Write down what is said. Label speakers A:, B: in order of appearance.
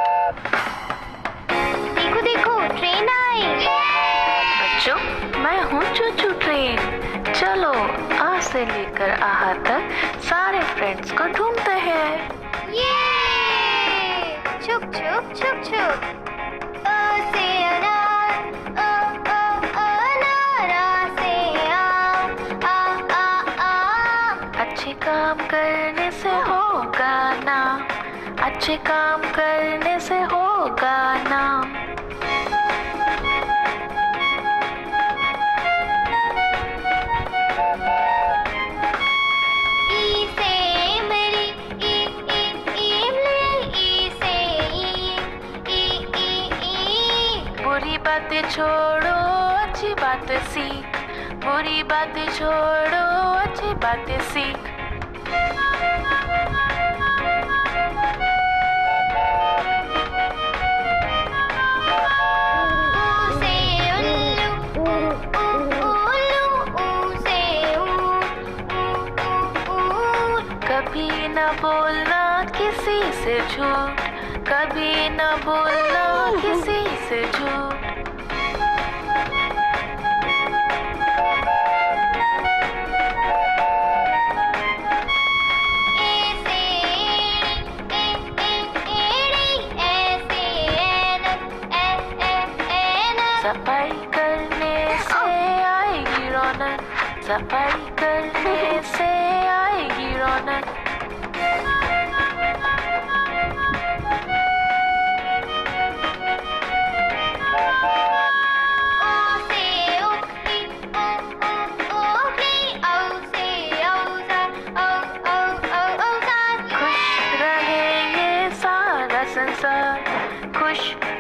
A: देखो देखो, ट्रेन आई।
B: बच्चों, मैं हूँ चूचू ट्रेन। चलो आ से लेकर आहा तक सारे फ्रेंड्स को ढूंढते हैं।
A: ये छुप छुप छुप छुप। अ से अनार, अनारा से आम, आम।
B: अच्छे काम करने से होगा नाम, अच्छे काम करने से होगा नाम।
A: ई से इमली, इमली, ई से ई।
B: बुरी बातें छोड़ो, अच्छी बातें सीख। बुरी बातें छोड़ो, अच्छी बातें सीख।
A: ऊ से उल्लू, उल्लू, ऊ से ऊँट।
B: कभी न बोलना किसी से झूठ, कभी न बोलना किसी से झूठ।
A: ए से एड़ी, ए से ऐनक।
B: सफाई करने से आएगी रौनक, सफाई करने से आएगी रौनक।
A: ओ से ओखली, ओखली। औ से औजार, औजार।
B: खुश रहे ये सारा संसार, खुश